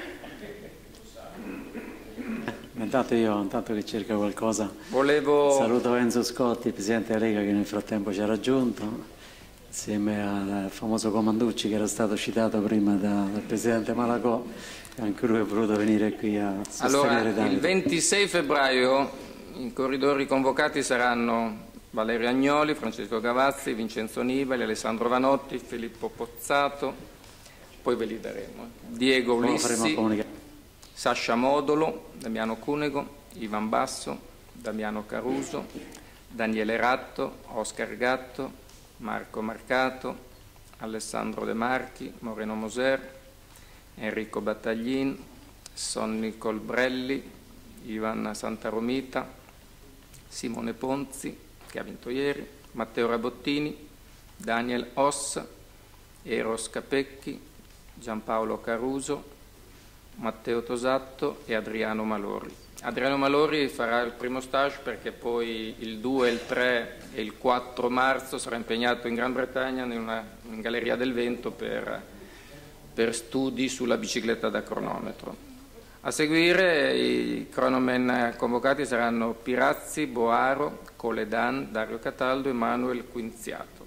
Intanto che cerca qualcosa, saluto Enzo Scotti, Presidente della Lega, che nel frattempo ci ha raggiunto, insieme al famoso Comanducci che era stato citato prima dal Presidente Malagò. Anche lui è voluto venire qui a sostenere Davide. Il 26 febbraio i corridori convocati saranno Valerio Agnoli, Francesco Gavazzi, Vincenzo Nibali, Alessandro Vanotti, Filippo Pozzato, poi ve li daremo. Diego Ulissi, Sasha Modolo, Damiano Cunego, Ivan Basso, Damiano Caruso, Daniele Ratto, Oscar Gatto, Marco Marcato, Alessandro De Marchi, Moreno Moser, Enrico Battaglin, Sonny Colbrelli, Ivan Santaromita, Simone Ponzi, che ha vinto ieri, Matteo Rabottini, Daniel Oss, Eros Capecchi, Giampaolo Caruso, Matteo Tosatto e Adriano Malori. Adriano Malori farà il primo stage perché poi il 2, il 3 e il 4 marzo sarà impegnato in Gran Bretagna in Galleria del Vento per studi sulla bicicletta da cronometro. A seguire i cronomen convocati saranno Pirazzi, Boaro, Coledan, Dario Cataldo e Manuel Quinziato.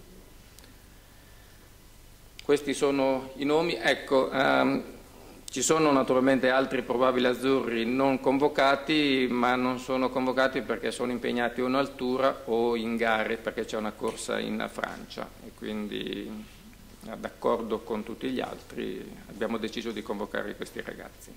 Questi sono i nomi. Ecco, ci sono naturalmente altri probabili azzurri non convocati, ma non sono convocati perché sono impegnati o in altura o in gare, perché c'è una corsa in Francia e quindi d'accordo con tutti gli altri abbiamo deciso di convocare questi ragazzi.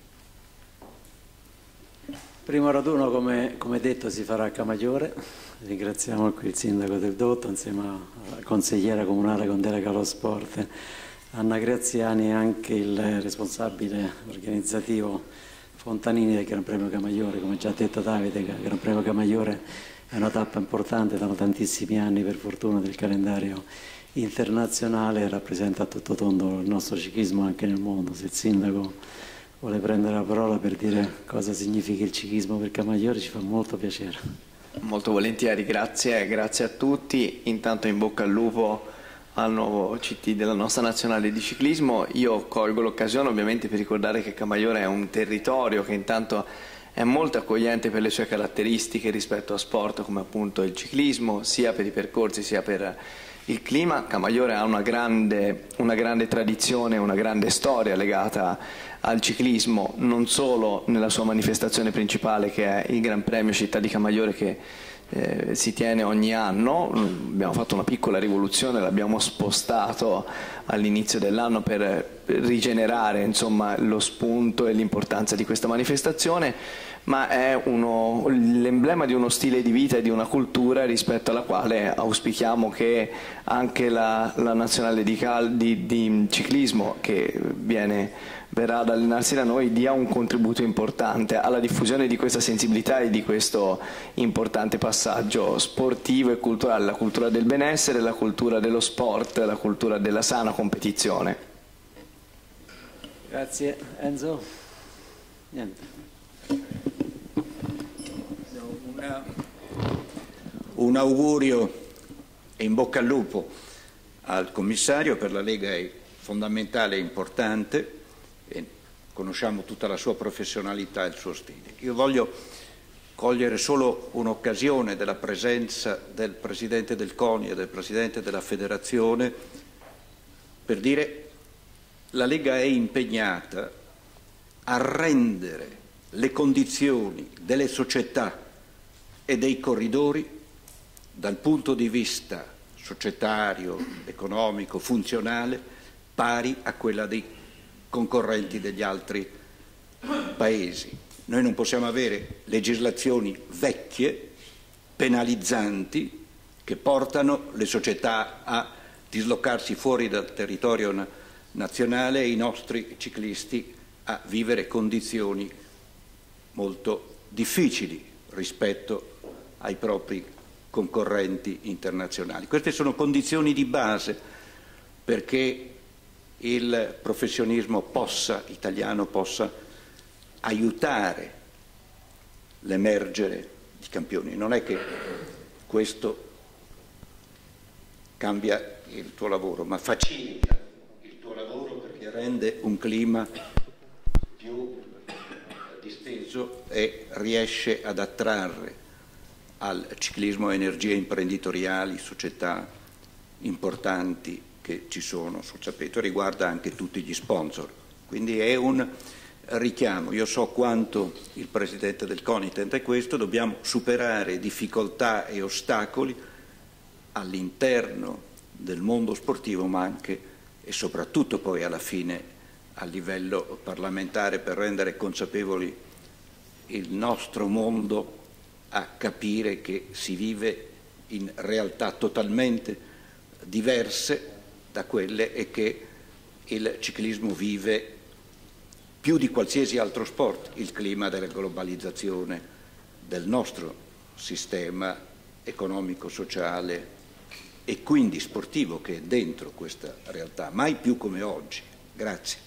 Primo raduno, come detto, si farà a Camaiore. Ringraziamo qui il sindaco del Dotto insieme alla consigliera comunale con delega allo sport Anna Graziani e anche il responsabile organizzativo Fontanini del Gran Premio Camaiore. Come già detto Davide, il Gran Premio Camaiore è una tappa importante, da tantissimi anni per fortuna del calendario internazionale, rappresenta a tutto tondo il nostro ciclismo anche nel mondo. Se il sindaco vuole prendere la parola per dire cosa significa il ciclismo per Camaiore, ci fa molto piacere. Molto volentieri, grazie a tutti. Intanto in bocca al lupo al nuovo CT della nostra nazionale di ciclismo. Io colgo l'occasione ovviamente per ricordare che Camaiore è un territorio che intanto è molto accogliente per le sue caratteristiche rispetto a sport come appunto il ciclismo, sia per i percorsi sia per il clima. Camaiore ha una grande tradizione, una grande storia legata al ciclismo, non solo nella sua manifestazione principale che è il Gran Premio Città di Camaiore, che si tiene ogni anno. Abbiamo fatto una piccola rivoluzione, l'abbiamo spostato all'inizio dell'anno per rigenerare, insomma, lo spunto e l'importanza di questa manifestazione, ma è l'emblema di uno stile di vita e di una cultura rispetto alla quale auspichiamo che anche la nazionale di ciclismo, che verrà ad allenarsi da noi, dia un contributo importante alla diffusione di questa sensibilità e di questo importante passaggio sportivo e culturale, la cultura del benessere, la cultura dello sport, la cultura della sana competizione. Grazie. Enzo? Niente. Un augurio e in bocca al lupo al commissario. Per la Lega è fondamentale e importante, e conosciamo tutta la sua professionalità e il suo stile. Io voglio cogliere solo un'occasione della presenza del Presidente del CONI e del Presidente della Federazione per dire: la Lega è impegnata a rendere le condizioni delle società e dei corridori dal punto di vista societario, economico, funzionale, pari a quella dei concorrenti degli altri paesi. Noi non possiamo avere legislazioni vecchie, penalizzanti, che portano le società a dislocarsi fuori dal territorio nazionale e i nostri ciclisti a vivere condizioni molto difficili rispetto ai propri concorrenti internazionali. Queste sono condizioni di base perché il professionismo italiano possa aiutare l'emergere di campioni. Non è che questo cambia il tuo lavoro, ma facilita il tuo lavoro perché rende un clima più disteso e riesce ad attrarre al ciclismo energie imprenditoriali, società importanti che ci sono sul tappeto. Riguarda anche tutti gli sponsor, quindi è un richiamo. Io so quanto il Presidente del CONI tenta questo. Dobbiamo superare difficoltà e ostacoli all'interno del mondo sportivo, ma anche e soprattutto poi alla fine a livello parlamentare, per rendere consapevoli il nostro mondo a capire che si vive in realtà totalmente diverse da quelle e che il ciclismo vive più di qualsiasi altro sport il clima della globalizzazione del nostro sistema economico-sociale e quindi sportivo che è dentro questa realtà, mai più come oggi. Grazie.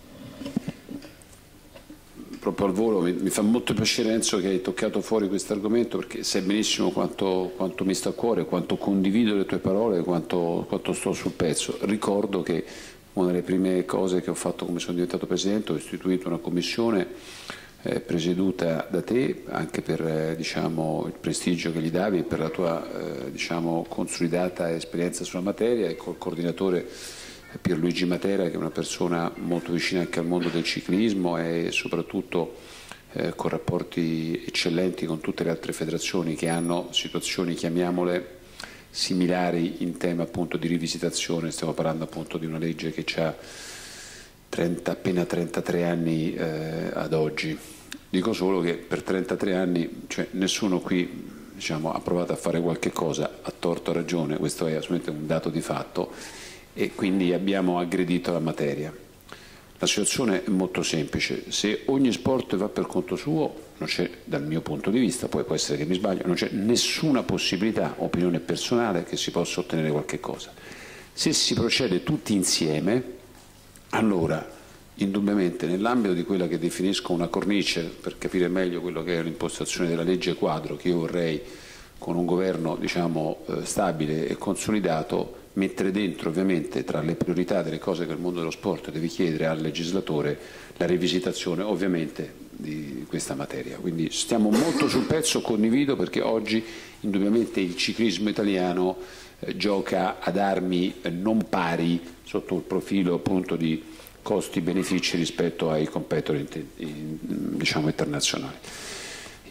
Proprio al volo, mi fa molto piacere, Enzo, che hai toccato fuori questo argomento, perché sai benissimo quanto mi sta a cuore, quanto condivido le tue parole, quanto sto sul pezzo. Ricordo che una delle prime cose che ho fatto come sono diventato Presidente, ho istituito una commissione presieduta da te, anche per diciamo, il prestigio che gli davi e per la tua diciamo, consolidata esperienza sulla materia, e col coordinatore Pierluigi Matera, che è una persona molto vicina anche al mondo del ciclismo e soprattutto con rapporti eccellenti con tutte le altre federazioni che hanno situazioni, chiamiamole, similari in tema appunto di rivisitazione. Stiamo parlando appunto di una legge che ha appena 33 anni ad oggi. Dico solo che per 33 anni cioè, nessuno qui diciamo, ha provato a fare qualche cosa a torto o a ragione, questo è assolutamente un dato di fatto, e quindi abbiamo aggredito la materia. La situazione è molto semplice: se ogni sport va per conto suo, non c'è, dal mio punto di vista, poi può essere che mi sbaglio, non c'è nessuna possibilità, opinione personale, che si possa ottenere qualche cosa. Se si procede tutti insieme, allora indubbiamente nell'ambito di quella che definisco una cornice, per capire meglio quello che è l'impostazione della legge quadro che io vorrei con un governo diciamo, stabile e consolidato, mettere dentro ovviamente tra le priorità delle cose che il mondo dello sport deve chiedere al legislatore la rivisitazione ovviamente di questa materia. Quindi stiamo molto sul pezzo, condivido, perché oggi indubbiamente il ciclismo italiano gioca ad armi non pari sotto il profilo appunto di costi-benefici rispetto ai competitor diciamo, internazionali.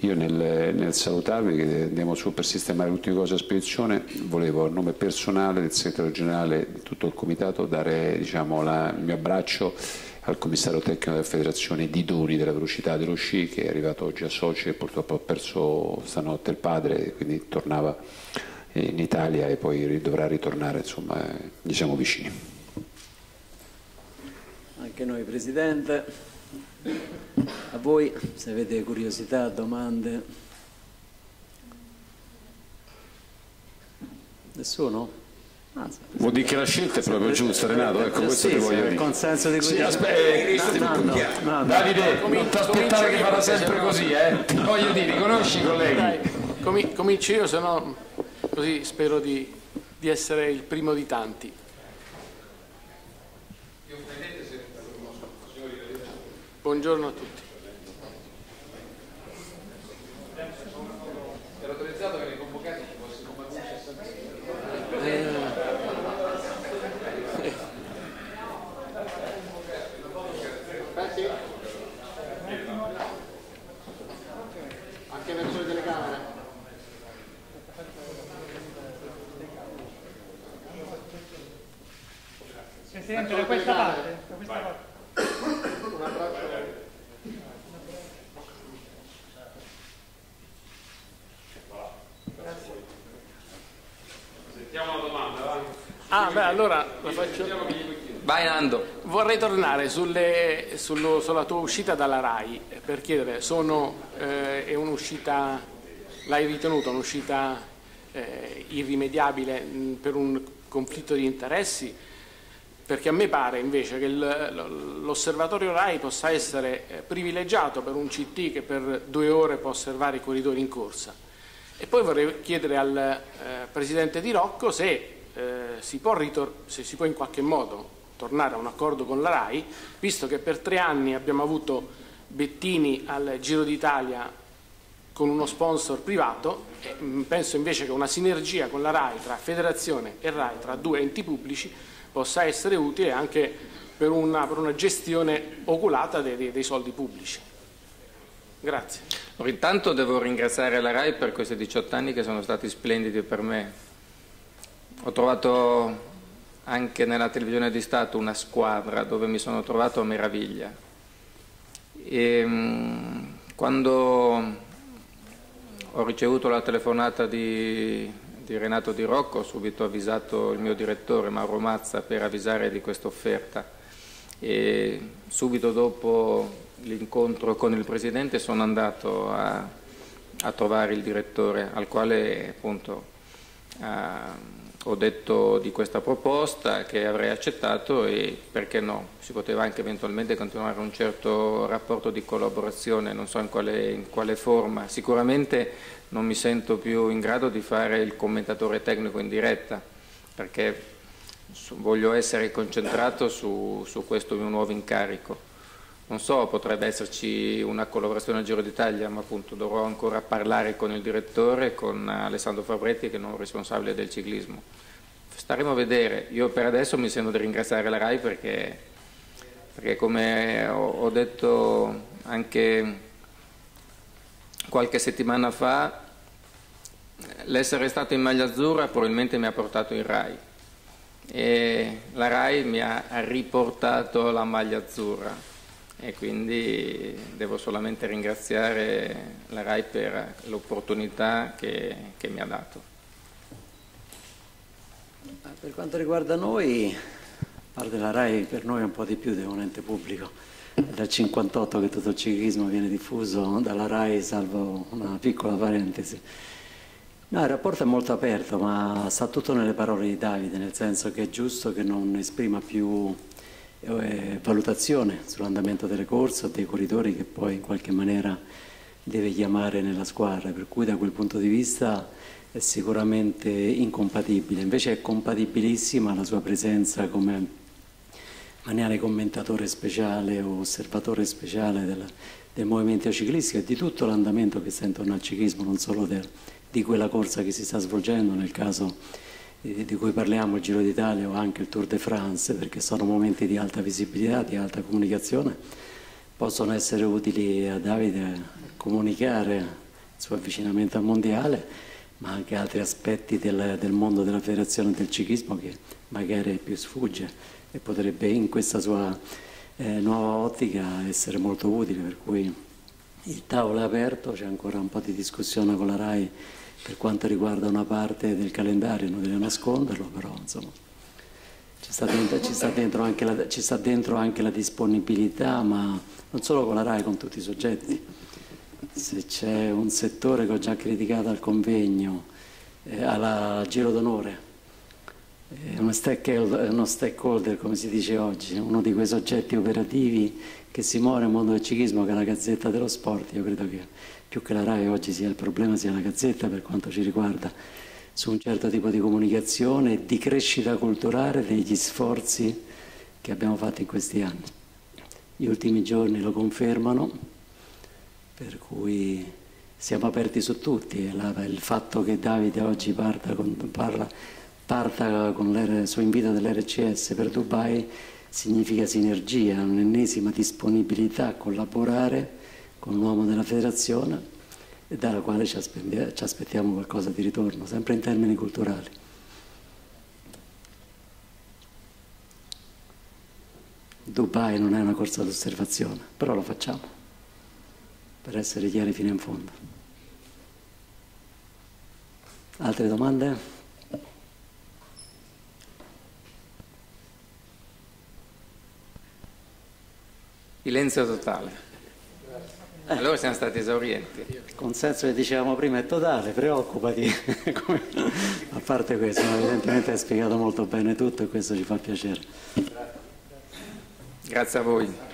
Io nel salutarvi, che andiamo su per sistemare le ultime cose a spedizione, volevo a nome personale del segretario generale di tutto il comitato dare, diciamo, il mio abbraccio al commissario tecnico della federazione Didoni della velocità dello sci, che è arrivato oggi a Sochi e purtroppo ha perso stanotte il padre, quindi tornava in Italia e poi dovrà ritornare, insomma, gli siamo vicini. Anche noi, Presidente. A voi, se avete curiosità, domande. Nessuno? Vuol dire che la scelta è proprio giusta, Renato, ecco, questo ti voglio dire. Con senso di curiosità. No, Davide, non ti aspettare che vada sempre così, voglio dire, conosci i colleghi. Comincio io, se no così spero di essere il primo di tanti. Buongiorno a tutti. Era autorizzato che nei convocati ci fosse come Anche verso le telecamere. Presidente, da questa parte. Un abbraccio. Sentiamo la domanda, va? Allora la faccio. Vai Nando. Vorrei tornare sulla tua uscita dalla RAI per chiedere, è un'uscita, l'hai ritenuta un'uscita irrimediabile per un conflitto di interessi? Perché a me pare invece che l'osservatorio RAI possa essere privilegiato per un CT che per 2 ore può osservare i corridori in corsa. E poi vorrei chiedere al Presidente Di Rocco se si può in qualche modo tornare a un accordo con la RAI, visto che per 3 anni abbiamo avuto Bettini al Giro d'Italia con uno sponsor privato, e penso invece che una sinergia con la RAI, tra federazione e RAI, tra 2 enti pubblici, possa essere utile anche per una gestione oculata dei soldi pubblici. Grazie. Intanto devo ringraziare la RAI per questi 18 anni che sono stati splendidi per me. Ho trovato anche nella televisione di Stato una squadra dove mi sono trovato a meraviglia. Quando ho ricevuto la telefonata di Renato Di Rocco, ho subito avvisato il mio direttore Mauro Mazza per avvisare di questa offerta, e subito dopo l'incontro con il Presidente sono andato a trovare il direttore, al quale appunto ho detto di questa proposta che avrei accettato, e perché no, si poteva anche eventualmente continuare un certo rapporto di collaborazione, non so in quale forma. Sicuramente non mi sento più in grado di fare il commentatore tecnico in diretta, perché voglio essere concentrato su questo mio nuovo incarico. Non so, potrebbe esserci una collaborazione al Giro d'Italia, ma appunto dovrò ancora parlare con il direttore, con Alessandro Fabretti, che è il responsabile del ciclismo. Staremo a vedere. Io per adesso mi sento di ringraziare la RAI perché come ho detto anche qualche settimana fa, l'essere stato in maglia azzurra probabilmente mi ha portato in RAI, e la RAI mi ha riportato la maglia azzurra, e quindi devo solamente ringraziare la RAI per l'opportunità che mi ha dato. Per quanto riguarda noi, a parte la RAI, per noi è un po' di più di un ente pubblico. È dal 58 che tutto il ciclismo viene diffuso dalla RAI, salvo una piccola parentesi. No, il rapporto è molto aperto, ma sta tutto nelle parole di Davide, nel senso che è giusto che non esprima più valutazione sull'andamento delle corse o dei corridori che poi in qualche maniera deve chiamare nella squadra, per cui da quel punto di vista è sicuramente incompatibile. Invece è compatibilissima la sua presenza come maniale commentatore speciale o osservatore speciale del movimento ciclistico e di tutto l'andamento che sta intorno al ciclismo, non solo di quella corsa che si sta svolgendo, nel caso di cui parliamo, il Giro d'Italia o anche il Tour de France, perché sono momenti di alta visibilità, di alta comunicazione, possono essere utili a Davide a comunicare suo avvicinamento al mondiale, ma anche altri aspetti del mondo della federazione del ciclismo che magari più sfugge e potrebbe in questa sua nuova ottica essere molto utile, per cui il tavolo è aperto, c'è ancora un po' di discussione con la RAI per quanto riguarda una parte del calendario, non devo nasconderlo, però insomma ci sta dentro anche la disponibilità, ma non solo con la RAI, con tutti i soggetti. Se c'è un settore che ho già criticato al convegno, al Giro d'Onore, uno stakeholder, come si dice oggi, uno di quei soggetti operativi che si muove nel mondo del ciclismo, che è la Gazzetta dello Sport. Io credo che più che la RAI oggi sia il problema sia la Gazzetta, per quanto ci riguarda, su un certo tipo di comunicazione e di crescita culturale degli sforzi che abbiamo fatto in questi anni. Gli ultimi giorni lo confermano, per cui siamo aperti su tutti. Il fatto che Davide oggi parta su invito dell'RCS per Dubai significa sinergia, un'ennesima disponibilità a collaborare con un uomo della federazione e dalla quale ci aspettiamo qualcosa di ritorno, sempre in termini culturali. Dubai non è una corsa d'osservazione, però lo facciamo per essere chiari fino in fondo. Altre domande? Silenzio totale. Allora siamo stati esaurienti. Il consenso che dicevamo prima è totale, preoccupati. A parte questo, evidentemente hai spiegato molto bene tutto e questo ci fa piacere. Grazie a voi.